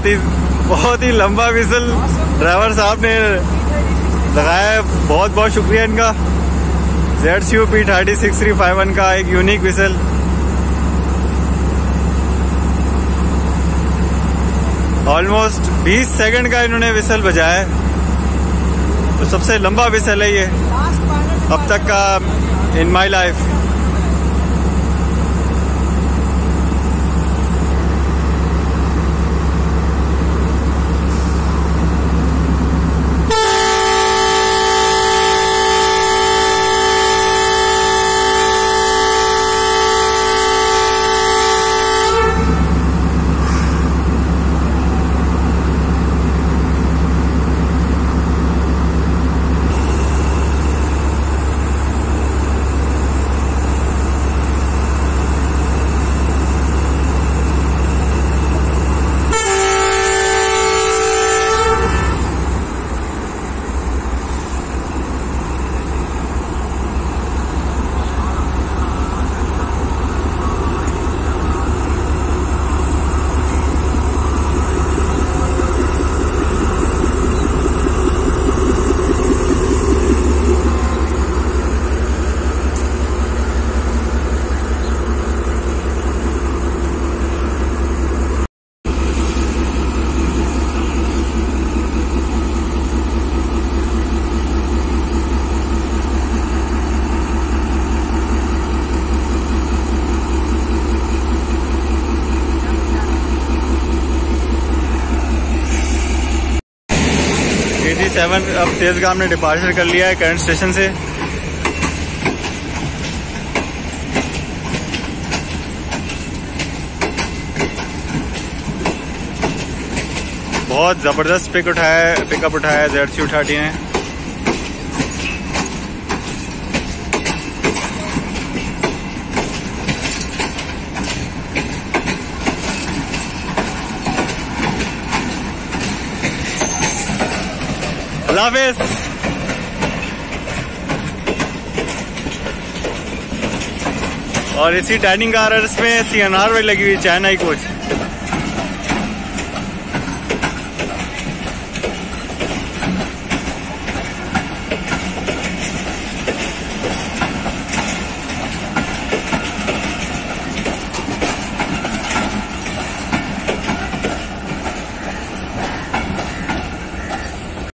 बहुत ही लंबा whistle driver साहब ने लगाया है। बहुत बहुत शुक्रिया इनका। ZCU P306351 का एक यूनिक विसल। ऑलमोस्ट 20 सेकंड का इन्होंने विसल बजाया है, तो सबसे लंबा विसल है ये अब तक का इन माई लाइफ। KG7 अब तेजगाम ने डिपार्चर कर लिया है करंट स्टेशन से। बहुत जबरदस्त पिकअप उठाया है ZCU 30 ने। अल्लाह हाफिज़। और इसी डाइनिंग आर्स में CNR में लगी हुई चाइना की कोच।